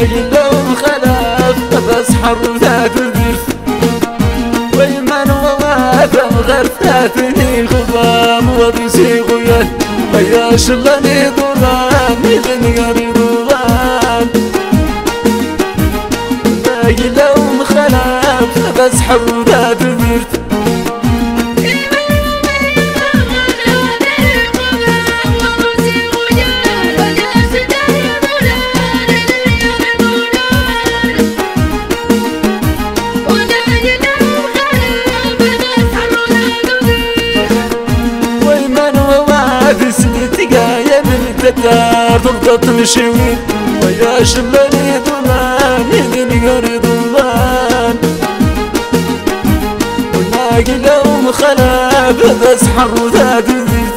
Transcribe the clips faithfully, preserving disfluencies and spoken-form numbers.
لهم خلاف بسحر ذات الدرس ويمن وواثم غير فاتني خضام وضيسي غيان ويا شلني ضلام يغني غري ضلام باقي لهم خلاف بسحر ذات الدرس دار ضغطت مشوي ويا شلني ضلان يدني غري ضلان ونلاقي لهم خلاف بسحر ذات الزيت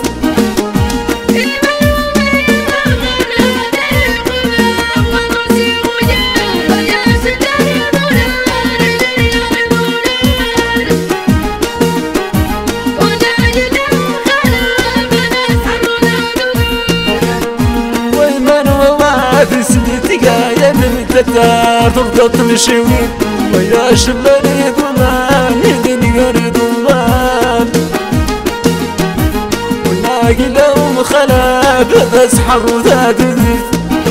دار ضغطت مشوي ويا شلني ضلان يدني غري ضلان ونلاقي لهم خلاف بسحر ذات الزيت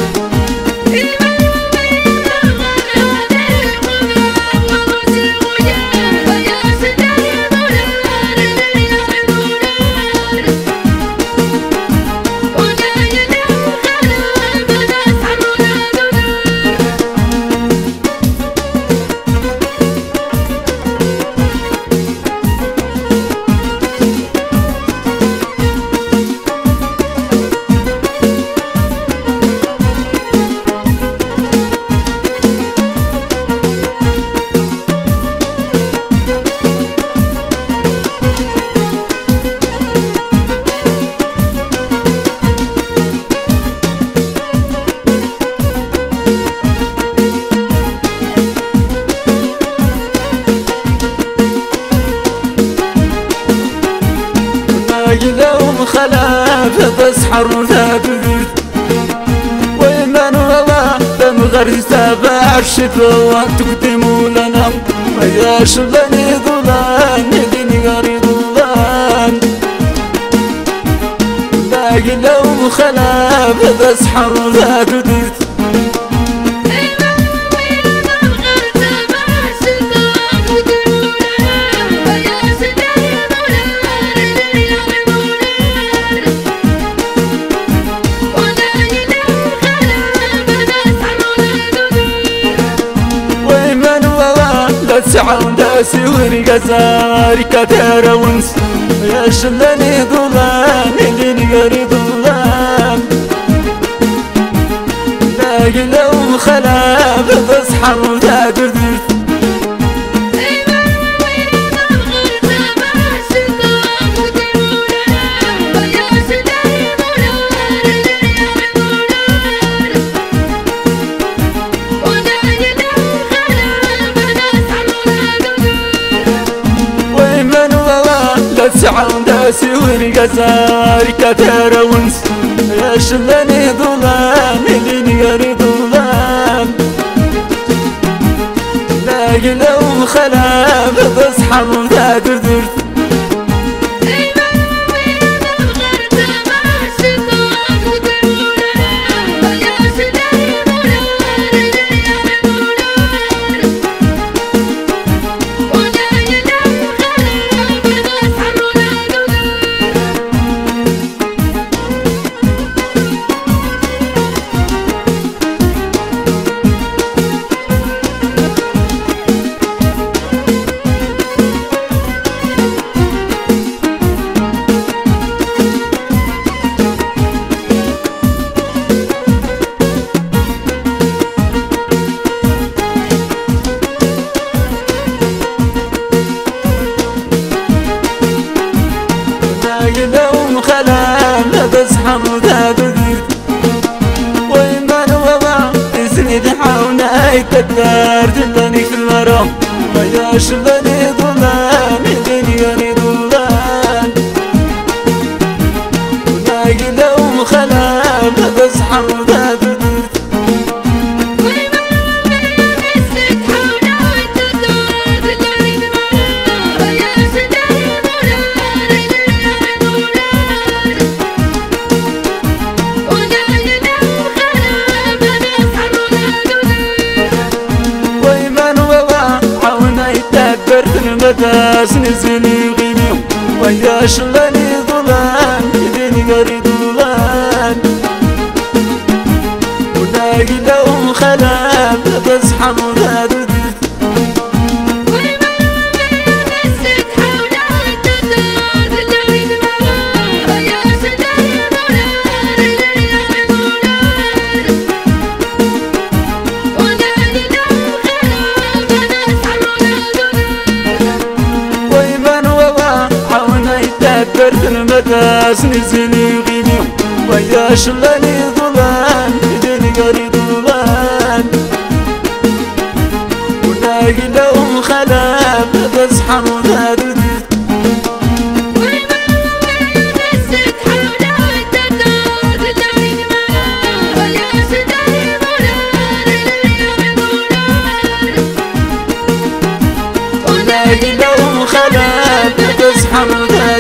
لهم خلاف بسحر ذات الزيت ويمن وما دم غري سابع الشتوى تقدموا لنا ويا شلني ضلان يدني غري ضلان باقي لهم خلاف بسحر ذات الزيت سعى وناسي ورقة زاري كتيرة ونس يا شلني ضلان يدني غري ضلان باقي لهم خلاف بسحر ذات الزيت سعى وناسي ورقة زاري كتيرة ونس يا شلني ضلان يدني غري ضلان باقي لهم خلاف بسحر ذات الزيت لهم خلاف بسحر ذات الزيت ويمن وما تسند حاونا يتدار جلني في المرام ويا شلني ضلان يدني غري ضلان ونلاقي لهم خلاف بسحر ذات الزيت المداس نزل يغني ويا شلاني ظلان يديني قري ظلان وناقي لهم خلام تصحى وذادت درت المداس نزل يغني ويا شلاني ظلان يديني قري ظلان وناقي لهم خلام تصحى وذادت وناقي لهم خلام تصحى وذادت